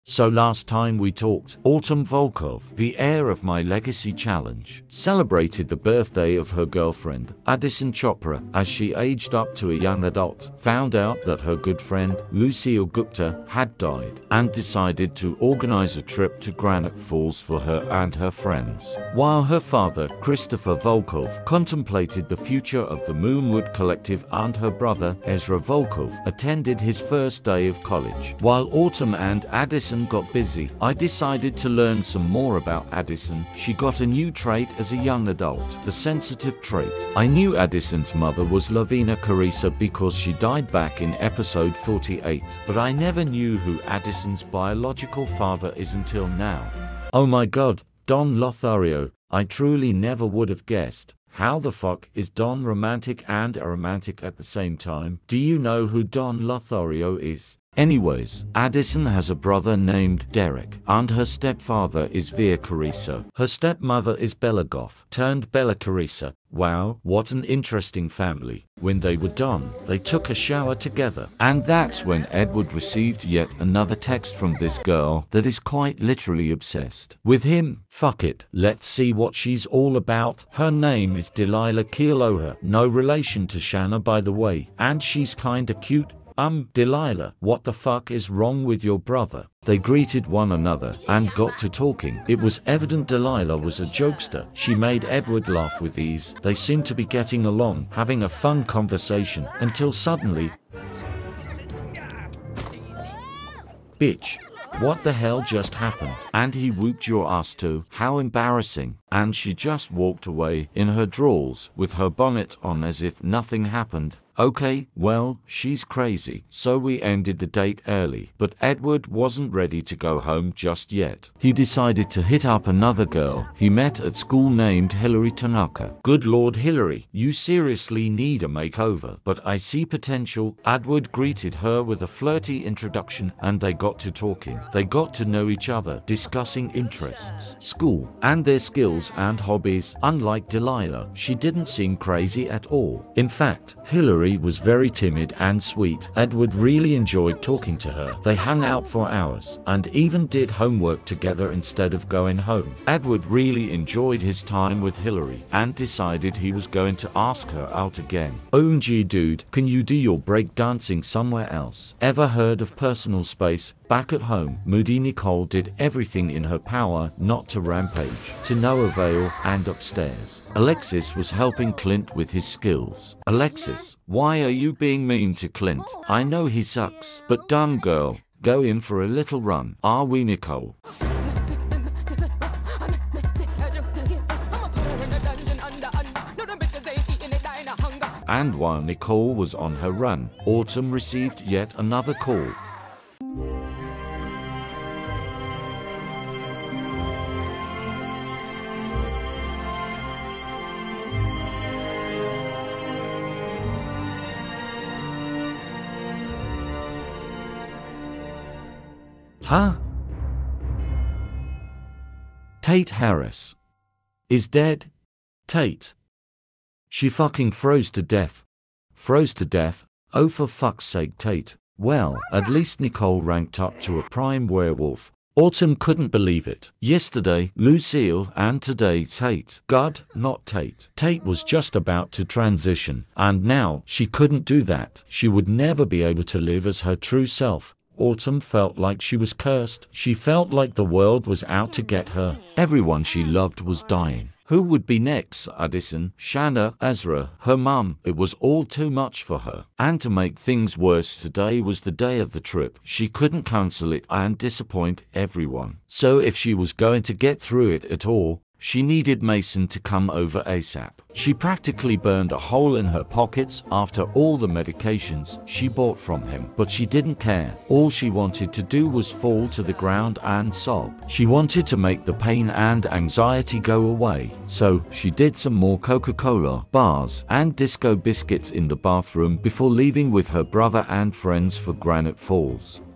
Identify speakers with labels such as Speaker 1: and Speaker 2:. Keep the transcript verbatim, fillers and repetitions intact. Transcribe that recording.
Speaker 1: So last time we talked, Autumn Volkov, the heir of my legacy challenge, celebrated the birthday of her girlfriend, Addison Chopra, as she aged up to a young adult, found out that her good friend, Lucille Gupta, had died, and decided to organize a trip to Granite Falls for her and her friends. While her father, Christopher Volkov, contemplated the future of the Moonwood Collective and her brother, Ezra Volkov, attended his first day of college. While Autumn and Addison got busy, I decided to learn some more about Addison. She got a new trait as a young adult, the sensitive trait. I knew Addison's mother was Lavina Carissa because she died back in episode forty-eight, but I never knew who Addison's biological father is until now. Oh my god, Don Lothario, I truly never would have guessed. How the fuck is Don romantic and aromantic at the same time? Do you know who Don Lothario is? Anyways, Addison has a brother named Derek, and her stepfather is Via Carissa. Her stepmother is Bella Goff, turned Bella Carissa. Wow, what an interesting family. When they were done, they took a shower together. And that's when Edward received yet another text from this girl that is quite literally obsessed with him. Fuck it, let's see what she's all about. Her name is Delilah Kealoha, no relation to Shanna by the way, and she's kinda cute. Um, Delilah, what the fuck is wrong with your brother? They greeted one another and got to talking. It was evident Delilah was a jokester. She made Edward laugh with ease. They seemed to be getting along, having a fun conversation, until suddenly... Bitch. What the hell just happened? And he whooped your ass too. How embarrassing. And she just walked away in her drawers with her bonnet on as if nothing happened. Okay, well, she's crazy. So we ended the date early, but Edward wasn't ready to go home just yet. He decided to hit up another girl he met at school named Hillary Tanaka. Good lord Hillary, you seriously need a makeover, but I see potential. Edward greeted her with a flirty introduction and they got to talking. They got to know each other, discussing interests, school, and their skills and hobbies. Unlike Delilah, she didn't seem crazy at all. In fact, Hillary was very timid and sweet. Edward really enjoyed talking to her. They hung out for hours and even did homework together instead of going home. Edward really enjoyed his time with Hillary and decided he was going to ask her out again. O M G dude, can you do your break dancing somewhere else? Ever heard of personal space? Back at home, moody Nicole did everything in her power not to rampage, to no avail, and upstairs, Alexis was helping Clint with his skills. Alexis, why are you being mean to Clint? I know he sucks, but dumb girl, go in for a little run. Are we, Nicole? And while Nicole was on her run, Autumn received yet another call. Huh? Tate Harris is dead? Tate. She fucking froze to death. Froze to death? Oh for fuck's sake, Tate. Well, at least Nicole ranked up to a prime werewolf. Autumn couldn't believe it. Yesterday, Lucille, and today Tate. God, not Tate. Tate was just about to transition, and now she couldn't do that. She would never be able to live as her true self. Autumn felt like she was cursed. She felt like the world was out to get her. Everyone she loved was dying. Who would be next? Addison, Shanna, Ezra, her mum. It was all too much for her. And to make things worse, today was the day of the trip. She couldn't cancel it and disappoint everyone. So if she was going to get through it at all, she needed Mason to come over ASAP. She practically burned a hole in her pockets after all the medications she bought from him, but she didn't care. All she wanted to do was fall to the ground and sob. She wanted to make the pain and anxiety go away, so she did some more Coca-Cola, bars, and disco biscuits in the bathroom before leaving with her brother and friends for Granite Falls.